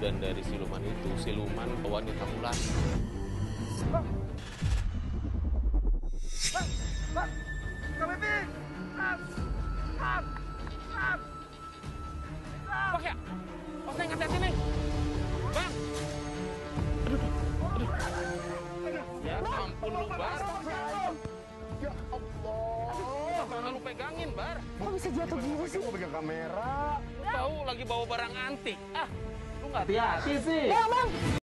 Dan dari siluman itu, siluman wanita ular. Bang ya? Bang, Neng, hati-hati, Neng. Bang! Aduh. Ya ampun lu, Bar. Ya Allah. Mana lu pegangin, Bar? Kok bisa jatuh gini sih? Mau pegang kamera. Lu tahu lagi bawa barang antik. Ah, lu nggak hati-hati sih. Bang, bang!